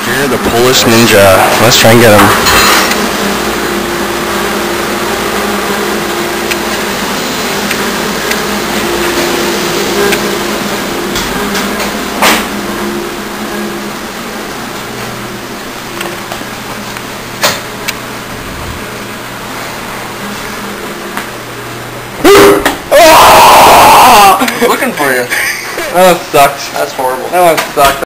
Here, the Polish Ninja. Let's try and get him. Looking for you. That one sucked. That's horrible. That one sucked.